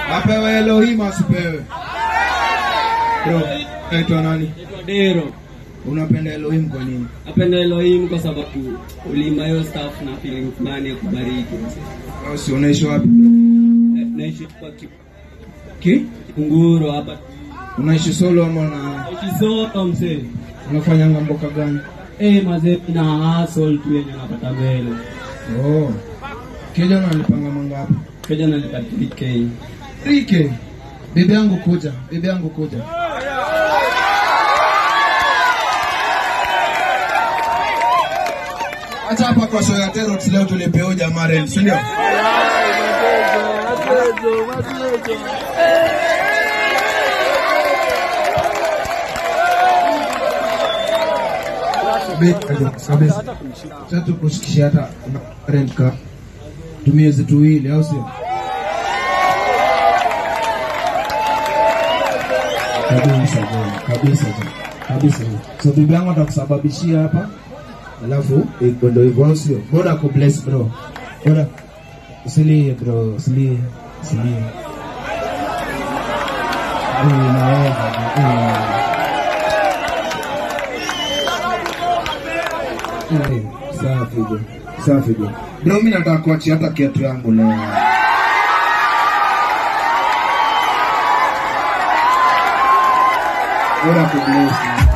Apewe Elohim asipewe. Bro, aitwa nani? Dero. Unapenda Elohim kwa nini? Napenda Elohim kwa sababu ulimba hiyo staff na feeling fulani ya kubariki. Au si unaishi wapi? Naishi kwa Kunguru hapa. Unaishi solo ama na? Naishi solo mzee. Unafanya ngamboka gani? Mazee na hustle tu yenye napata mbele. Oh. Keja unalipanga mangapi? Keja nalipa 3K. 3K. Bibi yangu kuja. Acha hapa kwa show ya Terror leo tulipeo jamaa, si ndio? Sabes. Sasa kushikisha hata rent car. Tumie zetu ile au sio? Kabisa. So bibi yangu atakusababishia hapa. Alafu ndio hivyo sio? Bora ku bless bro. Bora usilie bro, usilie. Safi bro. Bro mimi nataka kuachia hata kiatu yangu leo. Bora ku bless.